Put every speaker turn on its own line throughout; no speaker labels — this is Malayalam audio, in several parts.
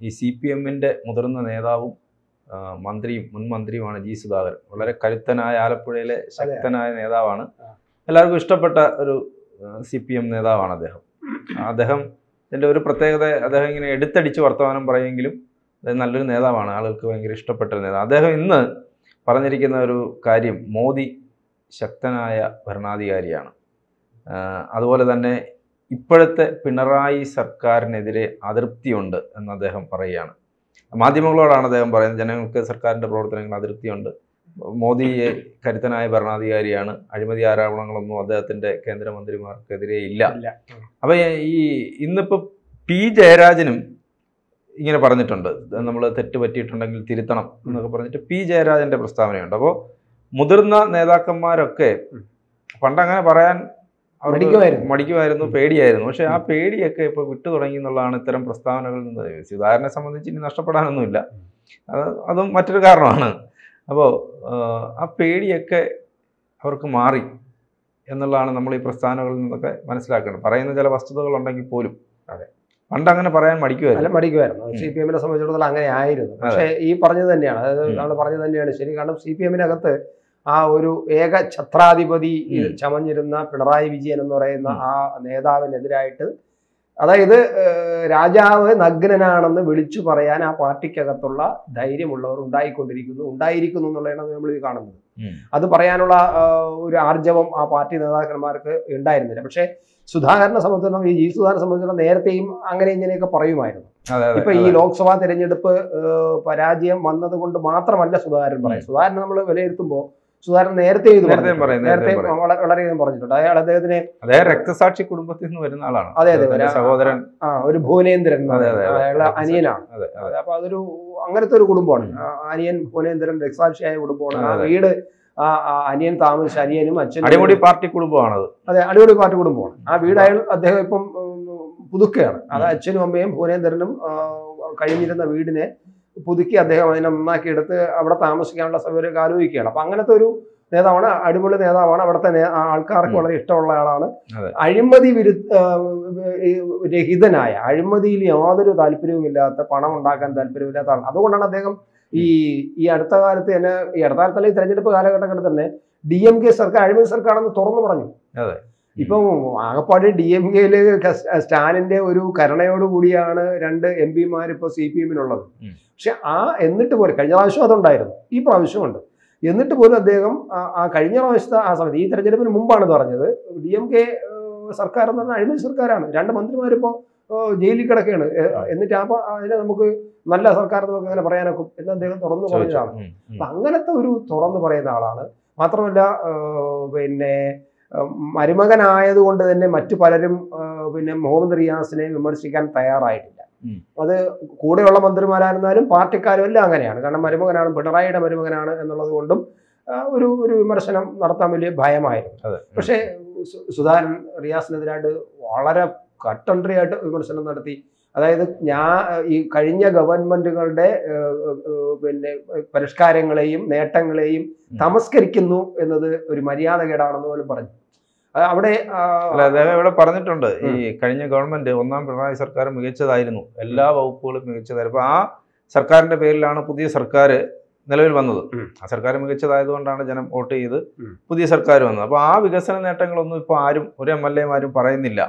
ഈ CPM-ന്റെ മുതിർന്ന നേതാവും മന്ത്രിയും മുൻ മന്ത്രിയുമാണ് ജി സുധാകരൻ. വളരെ കരുത്തനായ ആലപ്പുഴയിലെ ശക്തനായ നേതാവാണ്. എല്ലാവർക്കും ഇഷ്ടപ്പെട്ട ഒരു CPM നേതാവാണ് അദ്ദേഹത്തിൻ്റെ ഒരു പ്രത്യേകത, അദ്ദേഹം ഇങ്ങനെ എടുത്തടിച്ച് വർത്തമാനം പറയുമെങ്കിലും അദ്ദേഹം നല്ലൊരു നേതാവാണ്, ആളുകൾക്ക് ഭയങ്കര ഇഷ്ടപ്പെട്ട ഒരു നേതാവ്. അദ്ദേഹം ഇന്ന് പറഞ്ഞിരിക്കുന്ന ഒരു കാര്യം, മോദി ശക്തനായ ഭരണാധികാരിയാണ്, അതുപോലെ തന്നെ ഇപ്പോഴത്തെ പിണറായി സർക്കാരിനെതിരെ അതൃപ്തിയുണ്ട് എന്ന് അദ്ദേഹം പറയുകയാണ്. മാധ്യമങ്ങളോടാണ് അദ്ദേഹം പറയുന്നത്, ജനങ്ങൾക്ക് സർക്കാരിൻ്റെ പ്രവർത്തനങ്ങൾ അതൃപ്തിയുണ്ട്, മോദിയെ കരുത്തനായ ഭരണാധികാരിയാണ്, അഴിമതി ആരോപണങ്ങളൊന്നും അദ്ദേഹത്തിൻ്റെ കേന്ദ്രമന്ത്രിമാർക്കെതിരെ ഇല്ല. അപ്പോൾ ഇന്നിപ്പോൾ P. ജയരാജനും ഇങ്ങനെ പറഞ്ഞിട്ടുണ്ട്, നമ്മൾ തെറ്റ് പറ്റിയിട്ടുണ്ടെങ്കിൽ തിരുത്തണം എന്നൊക്കെ പറഞ്ഞിട്ട് P. ജയരാജൻ്റെ പ്രസ്താവനയുണ്ട്. അപ്പോൾ മുതിർന്ന നേതാക്കന്മാരൊക്കെ പണ്ടങ്ങനെ പറയാൻ മടിക്കുമായിരുന്നു, പേടിയായിരുന്നു. പക്ഷെ ആ പേടിയൊക്കെ ഇപ്പോൾ വിട്ടു തുടങ്ങി എന്നുള്ളതാണ് ഇത്തരം പ്രസ്താവനകളിൽ നിന്ന്. സുധാകരനെ സംബന്ധിച്ച് ഇനി നഷ്ടപ്പെടാനൊന്നുമില്ല, അതും മറ്റൊരു കാരണമാണ്. അപ്പോൾ ആ പേടിയൊക്കെ അവർക്ക് മാറി എന്നുള്ളതാണ് നമ്മൾ ഈ പ്രസ്താവനകളിൽ നിന്നൊക്കെ മനസ്സിലാക്കേണ്ടത്. പറയുന്ന ചില വസ്തുതകളുണ്ടെങ്കിൽ പോലും പണ്ട് അങ്ങനെ പറയാൻ മടിക്കുമായിരുന്നു.
CPM-നെ സംബന്ധിച്ചിടത്തോളം അങ്ങനെ ആയിരുന്നു. പക്ഷേ ഈ പറഞ്ഞത് തന്നെയാണ്, അതായത് നമ്മൾ പറഞ്ഞത് തന്നെയാണ് ശരി. കാരണം CPM-നകത്ത് ആ ഒരു ഏക ഛത്രാധിപതി ചമഞ്ഞിരുന്ന പിണറായി വിജയൻ എന്ന് പറയുന്ന ആ നേതാവിനെതിരായിട്ട്, അതായത് രാജാവ് നഗ്നനാണെന്ന് വിളിച്ചു പറയാൻ ആ പാർട്ടിക്കകത്തുള്ള ധൈര്യമുള്ളവർ ഉണ്ടായിരിക്കുന്നു എന്നുള്ളതാണ് നമ്മൾ ഇത് കാണുന്നത്. അത് പറയാനുള്ള ഒരു ആർജവം ആ പാർട്ടി നേതാക്കന്മാർക്ക് ഉണ്ടായിരുന്നില്ല. പക്ഷേ സുധാകരനെ സംബന്ധിച്ചിടത്തോളം, ഈ സുധാകരനെ സംബന്ധിച്ചിടത്തോളം നേരത്തെയും അങ്ങനെ ഇങ്ങനെയൊക്കെ പറയുമായിരുന്നു. ഇപ്പൊ ഈ ലോക്സഭാ തെരഞ്ഞെടുപ്പ് പരാജയം വന്നത് കൊണ്ട് മാത്രമല്ല സുധാകരൻ പറയും. സുധാകരൻ നമ്മൾ വിലയിരുത്തുമ്പോൾ സുധാകരൻ നേരത്തെ വളരെയധികം പറഞ്ഞിട്ടുണ്ട്. അദ്ദേഹത്തിന്
രക്തസാക്ഷി കുടുംബത്തിൽ നിന്ന് വരുന്ന ആളാണ്.
അതെ, സഹോദരൻ ഒരു ഭുവനേന്ദ്രൻ അയാളുടെ അനിയനാണ്. അപ്പൊ അതൊരു അങ്ങനത്തെ ഒരു കുടുംബമാണ്. അനിയൻ ഭുവനേന്ദ്രൻ രക്തസാക്ഷിയായ കുടുംബമാണ്. ആ വീട് അനിയൻ താമസിച്ച അനിയനും അച്ഛനും
അടിമുടി പാർട്ടി കുടുംബമാണത്.
അതെ, അടിമുടി പാർട്ടി കുടുംബമാണ്. ആ വീട് അദ്ദേഹം ഇപ്പം പുതുക്കുകയാണ്. അത് അച്ഛനും അമ്മയും ഭുവനേന്ദ്രനും കഴിഞ്ഞിരുന്ന വീടിനെ പുതുക്കി അദ്ദേഹം അതിനെ നന്നാക്കി എടുത്ത് അവിടെ താമസിക്കാനുള്ള സൗകര്യമൊക്കെ ആലോചിക്കുകയാണ്. അപ്പൊ അങ്ങനത്തെ ഒരു നേതാവാണ്, അടിപൊളി നേതാവാണ്. അവിടുത്തെ ആൾക്കാർക്ക് വളരെ ഇഷ്ടമുള്ള ആളാണ്. അഴിമതി രഹിതനായ, അഴിമതിയിൽ യാതൊരു താല്പര്യവുമില്ലാത്ത, പണം ഉണ്ടാക്കാൻ താല്പര്യമില്ലാത്ത ആൾ. അതുകൊണ്ടാണ് അദ്ദേഹം ഈ അടുത്ത കാലത്ത് തന്നെ, ഈ അടുത്ത കാലത്തല്ല, ഈ തെരഞ്ഞെടുപ്പ് കാലഘട്ടങ്ങളിൽ തന്നെ DMK സർക്കാർ അഴിമതി സർക്കാരെന്ന് തുറന്നു പറഞ്ഞു. ഇപ്പം ആകപ്പാട് DMK-യില് സ്റ്റാലിന്റെ ഒരു കരുണയോടുകൂടിയാണ് 2 MP-മാർ ഇപ്പോൾ CPM-നുള്ളത്. പക്ഷെ എന്നിട്ട് പോലും കഴിഞ്ഞ പ്രാവശ്യം അതുണ്ടായിരുന്നു, ഈ പ്രാവശ്യമുണ്ട്. എന്നിട്ട് പോലും അദ്ദേഹം ആ കഴിഞ്ഞ പ്രാവശ്യത്തെ ആ സമയത്ത്, ഈ തെരഞ്ഞെടുപ്പിന് മുമ്പാണ് പറഞ്ഞത്, DMK സർക്കാർ എന്ന് പറഞ്ഞാൽ അഴിമതി സർക്കാരാണ്, 2 മന്ത്രിമാരിപ്പോൾ ജയിലിൽ കിടക്കുകയാണ്, എന്നിട്ട് അതിനെ നമുക്ക് നല്ല സർക്കാർ നമുക്ക് അങ്ങനെ പറയാനൊക്കെ എന്ന് അദ്ദേഹം തുറന്നു പറഞ്ഞതാണ്. അപ്പൊ അങ്ങനത്തെ ഒരു തുറന്നു പറയുന്ന ആളാണ്. മാത്രമല്ല പിന്നെ മരുമകനായതുകൊണ്ട് തന്നെ മറ്റു പലരും പിന്നെ മുഹമ്മദ് റിയാസിനെ വിമർശിക്കാൻ തയ്യാറായിട്ടില്ല. അത് കൂടെയുള്ള മന്ത്രിമാരായിരുന്നാലും പാർട്ടിക്കാരും എല്ലാം അങ്ങനെയാണ്. കാരണം മരുമകനാണ്, പിണറായിയുടെ മരുമകനാണ് എന്നുള്ളത് കൊണ്ടും ഒരു വിമർശനം നടത്താൻ വലിയ ഭയമായിരുന്നു. പക്ഷേ സുധാകരൻ റിയാസിനെതിരായിട്ട് വളരെ കട്ടൻട്രി ആയിട്ട് വിമർശനം നടത്തി. അതായത് ഈ കഴിഞ്ഞ ഗവൺമെന്റുകളുടെ പിന്നെ പരിഷ്കാരങ്ങളെയും നേട്ടങ്ങളെയും തമസ്കരിക്കുന്നു എന്നത് ഒരു മര്യാദകേടാണെന്ന് പോലും പറഞ്ഞു. അവിടെ
അദ്ദേഹം ഇവിടെ പറഞ്ഞിട്ടുണ്ട്, ഈ കഴിഞ്ഞ ഗവൺമെന്റ്, 1ാം പിണറായി സർക്കാർ മികച്ചതായിരുന്നു, എല്ലാ വകുപ്പുകളും മികച്ചതായിരുന്നു. അപ്പൊ ആ സർക്കാരിന്റെ പേരിലാണ് പുതിയ സർക്കാർ നിലവിൽ വന്നത്. ആ സർക്കാർ മികച്ചതായതുകൊണ്ടാണ് ജനം വോട്ട് ചെയ്ത് പുതിയ സർക്കാർ വന്നത്. അപ്പൊ ആ വികസന നേട്ടങ്ങളൊന്നും ഇപ്പൊ ആരും, ഒരു MLA-മാരും പറയുന്നില്ല.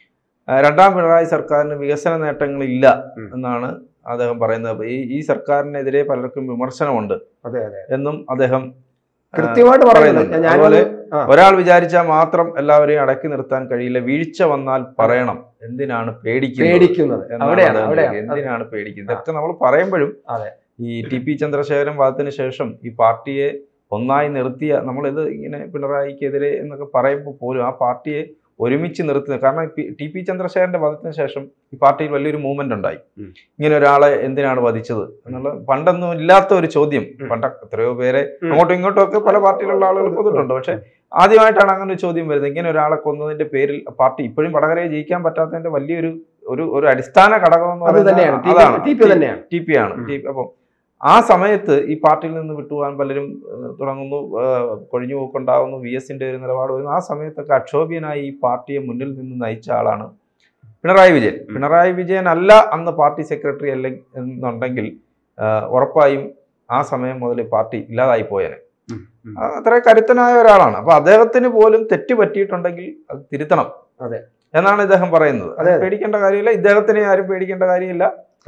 2ാം പിണറായി സർക്കാരിന് വികസന നേട്ടങ്ങളില്ല എന്നാണ് അദ്ദേഹം പറയുന്നത്. ഈ സർക്കാരിനെതിരെ പലർക്കും വിമർശനമുണ്ട് എന്നും അദ്ദേഹം
കൃത്യമായിട്ട് പറയുന്നുണ്ട്.
അതുപോലെ ഒരാൾ വിചാരിച്ചാൽ മാത്രം എല്ലാവരെയും അടക്കി നിർത്താൻ കഴിയില്ല, വീഴ്ച വന്നാൽ പറയണം, എന്തിനാണ് പേടിക്കുന്നത്, എന്തിനാണ് പേടിക്കുന്നത്. ഇതൊക്കെ നമ്മൾ പറയുമ്പോഴും ഈ TP ചന്ദ്രശേഖരൻ വാദത്തിന് ശേഷം ഈ പാർട്ടിയെ ഒന്നായി നിർത്തിയ, നമ്മളിത് ഇങ്ങനെ പിണറായിക്കെതിരെ എന്നൊക്കെ പറയുമ്പോൾ പോലും ആ പാർട്ടിയെ ഒരുമിച്ച് നിർത്തുന്നത്. കാരണം TP ചന്ദ്രശേഖരന്റെ വധത്തിന് ശേഷം ഈ പാർട്ടിയിൽ വലിയൊരു മൂവ്മെന്റ് ഉണ്ടായി. ഇങ്ങനെ ഒരാളെ എന്തിനാണ് വധിച്ചത് എന്നുള്ള പണ്ടൊന്നും ഇല്ലാത്ത ഒരു ചോദ്യം. പണ്ട് എത്രയോ പേരെ അങ്ങോട്ടും ഇങ്ങോട്ടും ഒക്കെ പല പാർട്ടിയിലുള്ള ആളുകൾ കൊന്നിട്ടുണ്ട്. പക്ഷെ ആദ്യമായിട്ടാണ് അങ്ങനെ ഒരു ചോദ്യം വരുന്നത്. ഇങ്ങനെ ഒരാളെ കൊന്നതിന്റെ പേരിൽ പാർട്ടി ഇപ്പോഴും വടകരയെ ജയിക്കാൻ പറ്റാത്തതിന്റെ വലിയൊരു ഒരു അടിസ്ഥാന ഘടകം എന്ന് പറയുന്നത് TP ആണ്. അപ്പം ആ സമയത്ത് ഈ പാർട്ടിയിൽ നിന്ന് വിട്ടുപോകാൻ പലരും തുടങ്ങുന്നു, കൊഴിഞ്ഞു പോക്കുണ്ടാകുന്നു, VS-ന്റെ ഒരു നിലപാട് വരുന്നു. ആ സമയത്തൊക്കെ അക്ഷോഭ്യനായി ഈ പാർട്ടിയെ മുന്നിൽ നിന്ന് നയിച്ച ആളാണ് പിണറായി വിജയൻ അല്ല അന്ന് പാർട്ടി സെക്രട്ടറി അല്ല എന്നുണ്ടെങ്കിൽ ഉറപ്പായും ആ സമയം മുതൽ പാർട്ടി ഇല്ലാതായി പോയേനെ. അത്ര കരുത്തനായ ഒരാളാണ്. അപ്പൊ അദ്ദേഹത്തിന് പോലും തെറ്റ് പറ്റിയിട്ടുണ്ടെങ്കിൽ അത് തിരുത്തണം എന്നാണ് ഇദ്ദേഹം പറയുന്നത്. പേടിക്കേണ്ട കാര്യമില്ല, ഇദ്ദേഹത്തിനെ ആരും പേടിക്കേണ്ട കാര്യമില്ല.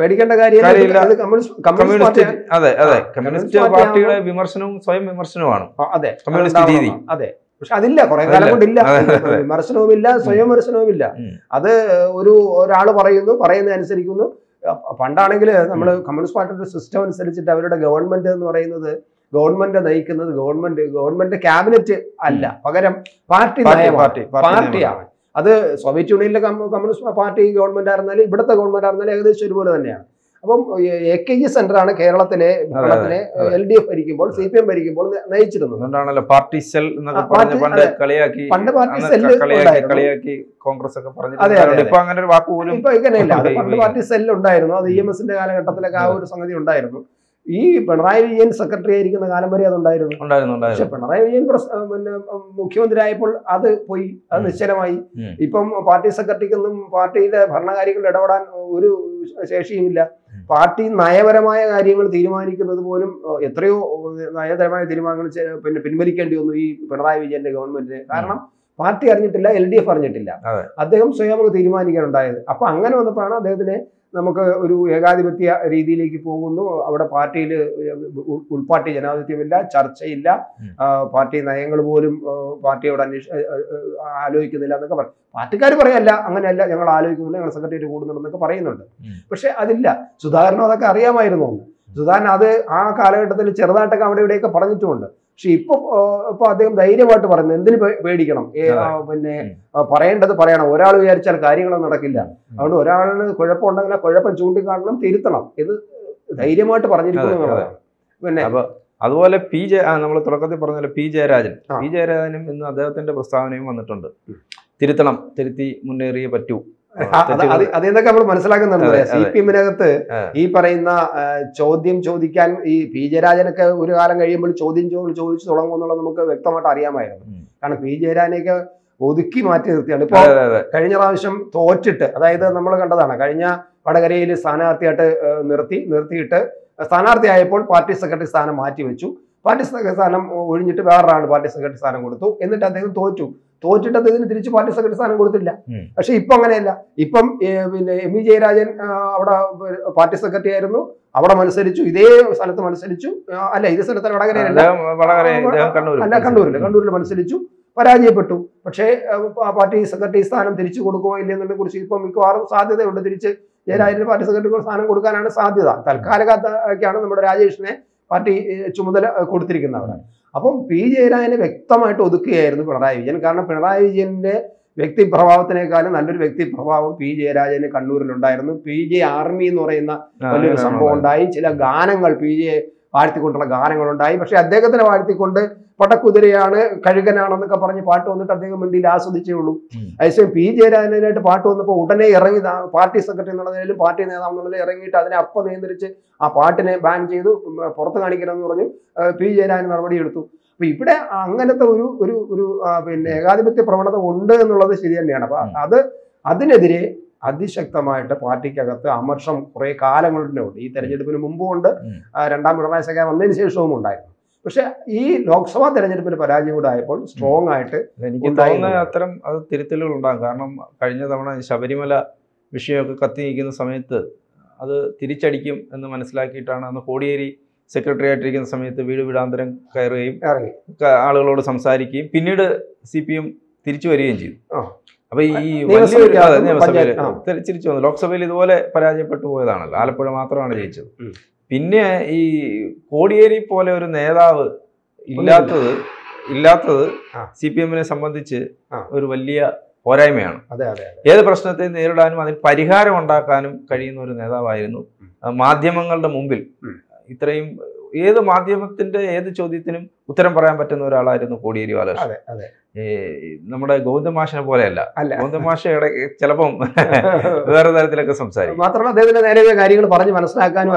കമ്മ്യൂണിസ്റ്റ് പാർട്ടിയുടെ വിമർശനവും സ്വയം വിമർശനവുമാണ് കമ്മ്യൂണിസ്റ്റ് രീതി.
പക്ഷെ അതില്ല, കുറെ കാലം കൊണ്ടില്ല, വിമർശനവുമില്ല, സ്വയം വിമർശനവുമില്ല. അത് ഒരാൾ പറയുന്നത് അനുസരിക്കുന്നു. പണ്ടാണെങ്കിൽ നമ്മൾ കമ്മ്യൂണിസ്റ്റ് പാർട്ടിയുടെ സിസ്റ്റം അനുസരിച്ചിട്ട് അവരുടെ ഗവൺമെന്റ് എന്ന് പറയുന്നത്, ഗവൺമെന്റ് നയിക്കുന്നത് ഗവൺമെന്റ് ക്യാബിനറ്റ് അല്ല, പകരം പാർട്ടിയാണ്. അത് സോവിയറ്റ് യൂണിയനിലെ കമ്മ്യൂണിസ്റ്റ് പാർട്ടി ഗവൺമെന്റ് ആയിരുന്നാലും ഇവിടുത്തെ ഗവൺമെന്റ് ആയിരുന്നാലും ഏകദേശം ഒരുപോലെ തന്നെയാണ്. അപ്പം AKG സെന്ററാണ് കേരളത്തിലെ ഭരണത്തിനെ LDF ഭരിക്കുമ്പോൾ CPM ഭരിക്കുമ്പോൾ നയിച്ചിരുന്നത്.
പാർട്ടി സെൽ പണ്ട് പാർട്ടി സെല്ല് കോൺഗ്രസ് ഒക്കെ പണ്ട് പാർട്ടി സെല്ല് ഉണ്ടായിരുന്നു. അത് EMSന്റെ കാലഘട്ടത്തിലൊക്കെ ആ ഒരു സംഗതി ഉണ്ടായിരുന്നു. ഈ പിണറായി വിജയൻ സെക്രട്ടറി ആയിരിക്കുന്ന കാലം വരെ അതുണ്ടായിരുന്നു. പക്ഷെ പിണറായി വിജയൻ പിന്നെ മുഖ്യമന്ത്രി ആയപ്പോൾ അത് പോയി, അത് നിശ്ചലമായി. ഇപ്പം പാർട്ടി സെക്രട്ടറിക്കൊന്നും പാർട്ടിയുടെ ഭരണകാര്യങ്ങളിൽ ഇടപെടാൻ ഒരു ശേഷിയുമില്ല. പാർട്ടി നയപരമായ കാര്യങ്ങൾ തീരുമാനിക്കുന്നത് പോലും എത്രയോ നയപരമായ തീരുമാനങ്ങൾ പിന്നെ പിൻവലിക്കേണ്ടി വന്നു ഈ പിണറായി വിജയന്റെ ഗവൺമെന്റിന്. കാരണം പാർട്ടി അറിഞ്ഞിട്ടില്ല, LDF അറിഞ്ഞിട്ടില്ല, അദ്ദേഹം സ്വയം തീരുമാനിക്കാനുണ്ടായത്. അപ്പൊ അങ്ങനെ വന്നപ്പോഴാണ് അദ്ദേഹത്തിനെ നമുക്ക് ഒരു ഏകാധിപത്യ രീതിയിലേക്ക് പോകുന്നു. അവിടെ പാർട്ടിയിൽ ഉൾപാർട്ടി ജനാധിപത്യമില്ല, ചർച്ചയില്ല, പാർട്ടി നയങ്ങൾ പോലും പാർട്ടിയോട് ആലോചിക്കുന്നില്ല എന്നൊക്കെ പറയും. പാർട്ടിക്കാർ പറയല്ല, അങ്ങനെയല്ല, ഞങ്ങൾ ആലോചിക്കുന്നില്ല, ഞങ്ങൾ സെക്രട്ടേറിയറ്റ് കൂടുന്നുണ്ടെന്നൊക്കെ പറയുന്നുണ്ട്. പക്ഷെ അതില്ല. സുധാകരനും അതൊക്കെ അറിയാമായിരുന്നു. സുധാകരൻ അത് ആ കാലഘട്ടത്തിൽ ചെറുതായിട്ടൊക്കെ അവിടെ ഇവിടെയൊക്കെ പറഞ്ഞിട്ടുമുണ്ട്. പക്ഷെ ഇപ്പൊ അദ്ദേഹം ധൈര്യമായിട്ട് പറയുന്നത് എന്തിന് പേടിക്കണം, പിന്നെ പറയേണ്ടത് പറയണം. ഒരാൾ വിചാരിച്ചാൽ കാര്യങ്ങളൊന്നും നടക്കില്ല. അതുകൊണ്ട് ഒരാളിന് കുഴപ്പമുണ്ടെങ്കിൽ ആ കുഴപ്പം ചൂണ്ടിക്കാണണം, തിരുത്തണം, ഇത് ധൈര്യമായിട്ട് പറഞ്ഞിരിക്കുന്നു. പിന്നെ അതുപോലെ നമ്മൾ തുടക്കത്തിൽ പറഞ്ഞ പി ജയരാജനും ഇന്ന് അദ്ദേഹത്തിന്റെ പ്രസ്താവനയും വന്നിട്ടുണ്ട്. തിരുത്തണം, തിരുത്തി മുന്നേറിയേ പറ്റൂ.
അതെന്തൊക്കെ നമ്മൾ മനസ്സിലാക്കുന്നുണ്ട്. CPM-നകത്ത് ഈ പറയുന്ന ചോദ്യം ചോദിക്കാൻ ഈ പി ജയരാജനൊക്കെ ഒരു കാലം കഴിയുമ്പോൾ ചോദിച്ചു തുടങ്ങുമെന്നുള്ളത് നമുക്ക് വ്യക്തമായിട്ട് അറിയാമായിരുന്നു. കാരണം പി ജയരാജനെയൊക്കെ ഒതുക്കി മാറ്റി നിർത്തിയാണ്. ഇപ്പൊ കഴിഞ്ഞ പ്രാവശ്യം തോറ്റിട്ട്, അതായത് നമ്മൾ കണ്ടതാണ്, കഴിഞ്ഞ വടകരയിൽ സ്ഥാനാർത്ഥിയായിട്ട് നിർത്തിയിട്ട് സ്ഥാനാർത്ഥിയായപ്പോൾ പാർട്ടി സെക്രട്ടറി സ്ഥാനം മാറ്റിവെച്ചു. പാർട്ടി സെക്രട്ടറി സ്ഥാനം ഒഴിഞ്ഞിട്ട് വേറൊരാൾ പാർട്ടി സെക്രട്ടറി സ്ഥാനം കൊടുത്തു. എന്നിട്ട് അദ്ദേഹം തോറ്റിട്ട് അദ്ദേഹത്തിന് തിരിച്ച് പാർട്ടി സെക്രട്ടറി സ്ഥാനം കൊടുത്തില്ല. പക്ഷെ ഇപ്പൊ അങ്ങനെയല്ല. ഇപ്പം പിന്നെ MV ജയരാജൻ അവിടെ പാർട്ടി സെക്രട്ടറി ആയിരുന്നു, അവിടെ മത്സരിച്ചു, ഇതേ സ്ഥലത്ത് മത്സരിച്ചു. അല്ല, ഇതേ സ്ഥലത്ത് വടകരയിലല്ല, കണ്ണൂരിൽ മത്സരിച്ചു, പരാജയപ്പെട്ടു. പക്ഷേ പാർട്ടി സെക്രട്ടറി സ്ഥാനം തിരിച്ചു കൊടുക്കുമോ ഇല്ലെന്നതിനെ കുറിച്ച് ഇപ്പം മിക്കവാറും സാധ്യതയുണ്ട്. തിരിച്ച് ജയരാജന് പാർട്ടി സെക്രട്ടറി സ്ഥാനം കൊടുക്കാനാണ് സാധ്യത. തൽക്കാലത്തൊക്കെയാണ് നമ്മുടെ രാജേഷിനെ പാർട്ടി ചുമതല കൊടുത്തിരിക്കുന്നവരാണ്. അപ്പം പി ജയരാജനെ വ്യക്തമായിട്ട് ഒതുക്കുകയായിരുന്നു പിണറായി വിജയൻ. കാരണം പിണറായി വിജയന്റെ വ്യക്തിപ്രഭാവത്തിനേക്കാളും നല്ലൊരു വ്യക്തിപ്രഭാവം പി ജയരാജന് കണ്ണൂരിലുണ്ടായിരുന്നു. PJ ആർമി എന്ന് പറയുന്ന വലിയൊരു സംഭവം ഉണ്ടായി. ചില ഗാനങ്ങൾ PJ വാഴ്ത്തിക്കൊണ്ടുള്ള ഗാനങ്ങളുണ്ടായി. പക്ഷെ അദ്ദേഹത്തിനെ വാഴ്ത്തിക്കൊണ്ട് പടക്കുതിരയാണ്, കഴുകനാണെന്നൊക്കെ പറഞ്ഞ് പാട്ട് വന്നിട്ട് അദ്ദേഹം വേണ്ടിയിൽ ആസ്വദിച്ചേ ഉള്ളൂ. അതേസമയം പി ജയരാജനായിട്ട് പാട്ട് വന്നപ്പോൾ ഉടനെ ഇറങ്ങി പാർട്ടി സെക്രട്ടറി എന്നുള്ള നിലയിലും പാർട്ടി നേതാവ് എന്നുള്ള നിലയിൽ ഇറങ്ങിയിട്ട് അതിനെ അപ്പം നിയന്ത്രിച്ച് ആ പാട്ടിനെ ബാൻ ചെയ്തു, പുറത്ത് കാണിക്കണമെന്ന് പറഞ്ഞു പി ജയരാജൻ നടപടി എടുത്തു. അപ്പൊ ഇവിടെ അങ്ങനത്തെ ഒരു പിന്നെ ഏകാധിപത്യ പ്രവണത ഉണ്ട് എന്നുള്ളത് ശരി തന്നെയാണ്. അപ്പൊ അതിനെതിരെ അതിശക്തമായിട്ട് പാർട്ടിക്കകത്ത് അമർഷം കുറെ കാലങ്ങളുടെ ഉണ്ട്. ഈ തെരഞ്ഞെടുപ്പിന് മുമ്പും ഉണ്ട്, രണ്ടാം പിണറായി സർക്കാർ വന്നതിന് ശേഷവും ഉണ്ടായിരുന്നു. പക്ഷെ ഈ ലോക്സഭാ തെരഞ്ഞെടുപ്പിൽ പരാജയം കൂടെ ആയപ്പോൾ സ്ട്രോങ് ആയിട്ട്
എനിക്ക് തോന്നുന്ന അത്തരം തിരുത്തലുകൾ ഉണ്ടാകും. കാരണം കഴിഞ്ഞ തവണ ശബരിമല വിഷയമൊക്കെ കത്തി നിൽക്കുന്ന സമയത്ത് അത് തിരിച്ചടിക്കും എന്ന് മനസ്സിലാക്കിയിട്ടാണ് അന്ന് കോടിയേരി സെക്രട്ടറി ആയിട്ടിരിക്കുന്ന സമയത്ത് വീട് വീടാന്തരം കയറുകയും ആളുകളോട് സംസാരിക്കുകയും പിന്നീട് CPM തിരിച്ചു വരികയും ചെയ്തു. അപ്പൊ ഈ നിയമസഭയിൽ തിരിച്ചു വന്നു. ലോക്സഭയിൽ ഇതുപോലെ പരാജയപ്പെട്ടു പോയതാണല്ലോ, ആലപ്പുഴ മാത്രമാണ് ജയിച്ചത്. പിന്നെ ഈ കോടിയേരി പോലെ ഒരു നേതാവ് ഇല്ലാത്തത് CPM-നെ സംബന്ധിച്ച് ഒരു വലിയ പോരായ്മയാണ്. ഏത് പ്രശ്നത്തെ നേരിടാനും അതിന് പരിഹാരം ഉണ്ടാക്കാനും കഴിയുന്ന ഒരു നേതാവായിരുന്നു. മാധ്യമങ്ങളുടെ മുമ്പിൽ ഇത്രയും ഏത് മാധ്യമത്തിന്റെ ഏത് ചോദ്യത്തിനും ഉത്തരം പറയാൻ പറ്റുന്ന ഒരാളായിരുന്നു കോടിയേരി ബാലകൃഷ്ണൻ. നമ്മുടെ ഗോവിന്ദമാഷിനെ പോലെയല്ല. ഗോവിന്ദമാഷ ചിലപ്പം വേറെ തരത്തിലൊക്കെ സംസാരിക്കും.
മാത്രമല്ല അദ്ദേഹത്തിന്റെ നേരെ കാര്യങ്ങൾ പറഞ്ഞ് മനസ്സിലാക്കാനും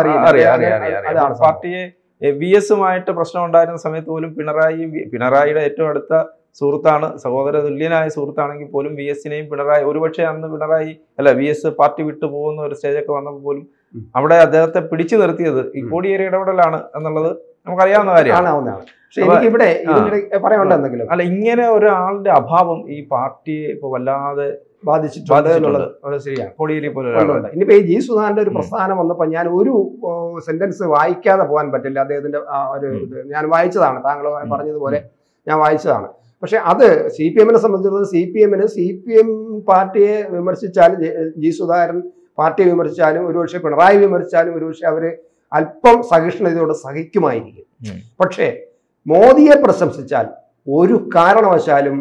പാർട്ടിയെ VS-ഉമായിട്ട് പ്രശ്നം ഉണ്ടായിരുന്ന സമയത്ത് പോലും പിണറായിയുടെ ഏറ്റവും അടുത്ത സുഹൃത്താണ്, സഹോദര തുല്യനായ സുഹൃത്താണെങ്കിൽ പോലും VS-നെയും പിണറായി ഒരുപക്ഷെ അന്ന് പിണറായി VS പാർട്ടി വിട്ടു പോകുന്ന ഒരു സ്റ്റേജൊക്കെ വന്നപ്പോൾ പോലും അവിടെ അദ്ദേഹത്തെ പിടിച്ചു നിർത്തിയത് ഈ കോടിയേരി ഇടപെടലാണ് എന്നുള്ളത് നമുക്കറിയാവുന്ന കാര്യമാണ്.
പക്ഷെ എനിക്കിവിടെ പറയാനുണ്ട് എന്തെങ്കിലും
അല്ല, ഇങ്ങനെ ഒരാളുടെ അഭാവം ഈ പാർട്ടിയെ ഇപ്പൊ വല്ലാതെ
ബാധിച്ചിട്ടുണ്ട് എന്നുള്ളത് ശരിയാണ്.
കോടിയേരി പോലെ
ഇനിയിപ്പോ ഈ G. ഒരു പ്രസ്ഥാനം വന്നപ്പോൾ ഞാൻ ഒരു സെന്റൻസ് വായിക്കാതെ പോകാൻ പറ്റില്ല. അദ്ദേഹത്തിന്റെ ഒരു ഇത് ഞാൻ വായിച്ചതാണ്, താങ്കൾ പറഞ്ഞതുപോലെ ഞാൻ വായിച്ചതാണ്. പക്ഷെ അത് CPM-നെ സംബന്ധിച്ചിടത്തോളം CPM പാർട്ടിയെ വിമർശിച്ചാലും G. സുധാകരൻ പാർട്ടിയെ വിമർശിച്ചാലും ഒരുപക്ഷെ പിണറായി വിമർശിച്ചാലും ഒരുപക്ഷെ അവര് അല്പം സഹിഷ്ണുതയോടെ സഹിക്കുമായിരിക്കും. പക്ഷേ മോദിയെ പ്രശംസിച്ചാൽ ഒരു കാരണവശാലും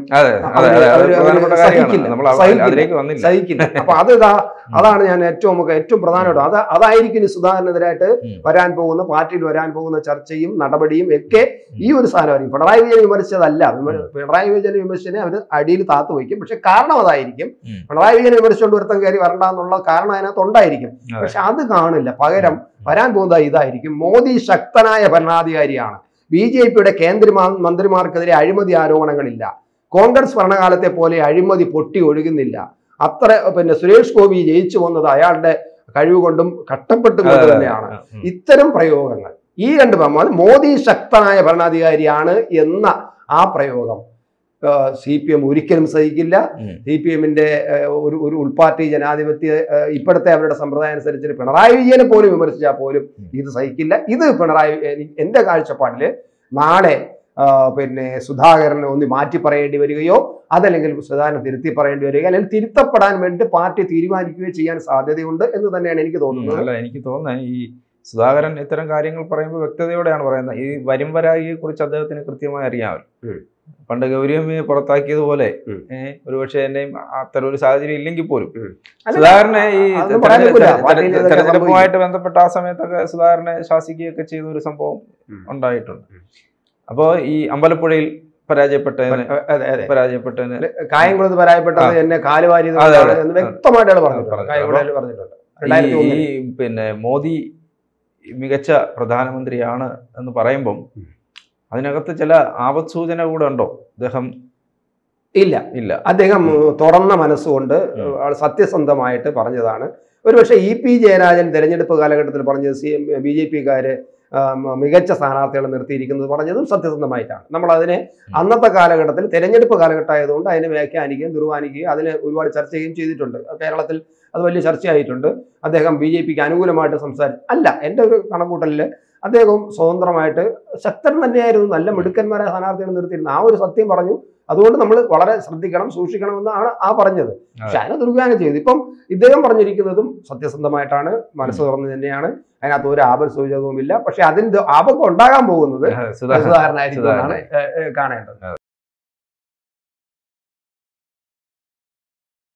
സഹിക്കില്ല. അപ്പൊ അതാണ് ഞാൻ ഏറ്റവും പ്രധാനമായിട്ടും അതായിരിക്കും സുധാകരനെതിരായിട്ട് വരാൻ പോകുന്ന പാർട്ടിയിൽ വരാൻ പോകുന്ന ചർച്ചയും നടപടിയും ഒക്കെ ഈ ഒരു സാധനമായിരിക്കും. പിണറായി വിജയൻ വിമർശിച്ചതല്ല, പിണറായി വിജയൻ വിമർശിച്ചതിനെ അവർ അടിയിൽ താത്തു വയ്ക്കും. പക്ഷെ കാരണം അതായിരിക്കും, പിണറായി വിജയൻ വിമർശിച്ചുകൊണ്ട് ഒരുത്തം കയറി വരണ്ട എന്നുള്ള കാരണം അതിനകത്ത് ഉണ്ടായിരിക്കും. പക്ഷെ അത് കാണില്ല. പകരം വരാൻ പോകുന്നത് ഇതായിരിക്കും, മോദി ശക്തനായ ഭരണാധികാരിയാണ്, BJP-യുടെ കേന്ദ്ര മന്ത്രിമാർക്കെതിരെ അഴിമതി ആരോപണങ്ങളില്ല, കോൺഗ്രസ് ഭരണകാലത്തെ പോലെ അഴിമതി പൊട്ടി ഒഴുകുന്നില്ല, സുരേഷ് ഗോപി ജയിച്ചു വന്നത് അയാളുടെ കഴിവുകൊണ്ടും കഷ്ടപ്പെട്ടും കൊണ്ട് തന്നെയാണ്. ഇത്തരം പ്രയോഗങ്ങൾ ഈ രണ്ട് മോദി ശക്തനായ ഭരണാധികാരിയാണ് എന്ന ആ പ്രയോഗം CPM ഒരിക്കലും സഹിക്കില്ല. CPM-ന്റെ ഒരു ഉൾപാർട്ടി ജനാധിപത്യ ഇപ്പോഴത്തെ അവരുടെ സമ്പ്രദായം അനുസരിച്ച് പിണറായി വിജയനെ പോലും വിമർശിച്ചാൽ പോലും ഇത് സഹിക്കില്ല. ഇത് എന്റെ കാഴ്ചപ്പാടില് നാളെ സുധാകരനെ ഒന്ന് മാറ്റി പറയേണ്ടി വരികയോ അതല്ലെങ്കിൽ സുധാകരനെ തിരുത്തി പറയേണ്ടി വരികയോ അല്ലെങ്കിൽ തിരുത്തപ്പെടാൻ വേണ്ടി പാർട്ടി തീരുമാനിക്കുകയോ ചെയ്യാൻ സാധ്യതയുണ്ട് എന്ന് തന്നെയാണ് എനിക്ക് തോന്നുന്നത്.
അല്ല, എനിക്ക് തോന്നുന്നത് ഈ സുധാകരൻ ഇത്തരം കാര്യങ്ങൾ പറയുമ്പോൾ വ്യക്തതയോടെയാണ് പറയുന്നത്. ഈ വരും വരായിയെ കുറിച്ച് അദ്ദേഹത്തിന് കൃത്യമായി അറിയാമല്ലോ. പണ്ട് ഗൗരിയമ്മയെ പുറത്താക്കിയതുപോലെ ഒരുപക്ഷെ എന്നെയും അത്തരം ഒരു സാഹചര്യം ഇല്ലെങ്കിൽ പോലും സുധാകരനെ ഈ തെരഞ്ഞെടുപ്പുമായിട്ട് ബന്ധപ്പെട്ട ആ സമയത്തൊക്കെ സുധാകരനെ ശാസിക്കുകയൊക്കെ ചെയ്ത ഒരു സംഭവം ഉണ്ടായിട്ടുണ്ട്. അപ്പോ ഈ അമ്പലപ്പുഴയിൽ പരാജയപ്പെട്ടതിന്
കായംകുളത്ത് പരാജയപ്പെട്ടത് എന്നെ കാലുവാരി വ്യക്തമായിട്ടാണ് പറഞ്ഞിട്ടുണ്ട്.
ഈ മോദി മികച്ച പ്രധാനമന്ത്രിയാണ് എന്ന് പറയുമ്പം അതിനകത്ത് ചില ആപത് സൂചന കൂടെ ഉണ്ടോ? അദ്ദേഹം
ഇല്ല അദ്ദേഹം തുറന്ന മനസ്സുകൊണ്ട് സത്യസന്ധമായിട്ട് പറഞ്ഞതാണ്. ഒരുപക്ഷെ EP ജയരാജൻ തെരഞ്ഞെടുപ്പ് കാലഘട്ടത്തിൽ പറഞ്ഞത് BJP-ക്കാര് മികച്ച സ്ഥാനാർത്ഥികളെ നിർത്തിയിരിക്കുന്നത് പറഞ്ഞതും സത്യസന്ധമായിട്ടാണ്. നമ്മൾ അതിനെ അന്നത്തെ കാലഘട്ടത്തിൽ തെരഞ്ഞെടുപ്പ് കാലഘട്ടമായതുകൊണ്ട് അതിനെ വ്യാഖ്യാനിക്കുകയും ദുർവാനിക്കുകയും അതിന് ഒരുപാട് ചർച്ച ചെയ്യുകയും ചെയ്തിട്ടുണ്ട്. കേരളത്തിൽ അത് വലിയ ചർച്ചയായിട്ടുണ്ട്. അദ്ദേഹം BJP-ക്ക് അനുകൂലമായിട്ട് അല്ല, എൻ്റെ ഒരു കണക്കൂട്ടലിൽ അദ്ദേഹവും സ്വതന്ത്രമായിട്ട് ശക്തൻ തന്നെയായിരുന്നു. നല്ല മിടുക്കന്മാരായ സ്ഥാനാർത്ഥികൾ നിർത്തിയിരുന്നു. ആ ഒരു സത്യം പറഞ്ഞു. അതുകൊണ്ട് നമ്മൾ വളരെ ശ്രദ്ധിക്കണം, സൂക്ഷിക്കണമെന്നാണ് പറഞ്ഞത്. പക്ഷെ അതിനെ ദുർവ്യാഖ്യാനം ചെയ്തു. ഇപ്പം ഇദ്ദേഹം പറഞ്ഞിരിക്കുന്നതും സത്യസന്ധമായിട്ടാണ്, മനസ്സ് തുറന്ന് തന്നെയാണ്. അതിനകത്ത് ഒരു ആപത് സൂചകവുമില്ല. പക്ഷെ അതിന്റെ ആപത്ത് ഉണ്ടാകാൻ പോകുന്നത് സുധാകരനായിരിക്കും കാണേണ്ടത്.